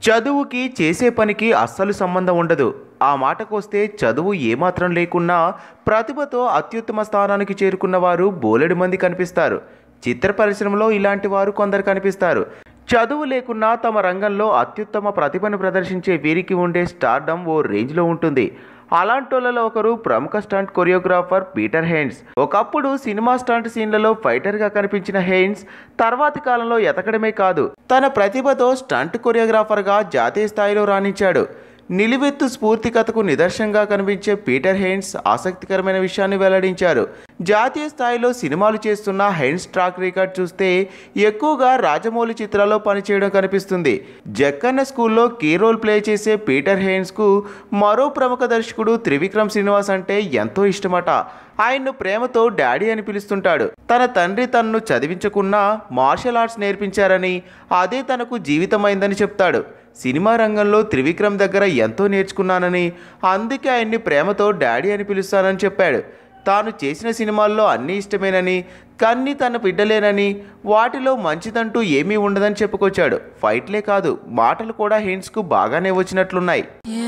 చదువుకి చేసే పనికి అస్సలు సంబంధం ఉండదు. ఆ మాటకొస్తే చదువు ఏమాత్రం లేకున్నా ప్రతిభతో అత్యుత్తమ స్థానానికి చేరుకున్న వారు బోలెడు మంది కనిపిస్తారు. చిత్ర పరిశ్రమలో ఇలాంటి వారు కొందరు కనిపిస్తారు. చదువు లేకున్నా తమ రంగంలో అత్యుత్తమ ప్రతిభను ప్రదర్శించే వీరికి ఉండే స్టార్డమ్ ఓ రేంజ్లో ఉంటుంది. అలాంటోళ్లలో ఒకరు ప్రముఖ స్టంట్ కొరియోగ్రాఫర్ పీటర్ హెయిన్స్. ఒకప్పుడు సినిమా స్టంట్ సీన్లలో ఫైటర్గా కనిపించిన హెయిన్స్ తర్వాతి కాలంలో ఎతకడమే కాదు, తన ప్రతిభతో స్టంట్ కొరియోగ్రాఫర్గా జాతీయ స్థాయిలో రాణించాడు. నిలువెత్తు స్ఫూర్తి కథకు నిదర్శనంగా కనిపించే పీటర్ హెయిన్స్ ఆసక్తికరమైన విషయాన్ని వెల్లడించారు. జాతీయ స్థాయిలో సినిమాలు చేస్తున్న హెయిన్స్ ట్రాక్ రికార్డ్ చూస్తే ఎక్కువగా రాజమౌళి చిత్రాల్లో పనిచేయడం కనిపిస్తుంది. జక్కన్న స్కూల్లో కీ రోల్ ప్లే చేసే పీటర్ హెయిన్స్కు మరో ప్రముఖ దర్శకుడు త్రివిక్రమ్ శ్రీనివాస్ అంటే ఎంతో ఇష్టమట. ఆయన్ను ప్రేమతో డాడీ అని పిలుస్తుంటాడు. తన తండ్రి తనను చదివించకున్నా మార్షల్ ఆర్ట్స్ నేర్పించారని, అదే తనకు జీవితమైందని చెప్తాడు. సినిమా రంగంలో త్రివిక్రమ్ దగ్గర ఎంతో నేర్చుకున్నానని, అందుకే ఆయన్ని ప్రేమతో డాడీ అని పిలుస్తానని చెప్పాడు. తాను చేసిన సినిమాల్లో అన్నీ ఇష్టమేనని, కన్నీ తన బిడ్డలేనని, వాటిలో మంచిదంటూ ఏమీ ఉండదని చెప్పుకొచ్చాడు. ఫైట్లే కాదు, మాటలు కూడా హెయిన్స్కు బాగానే వచ్చినట్లున్నాయి.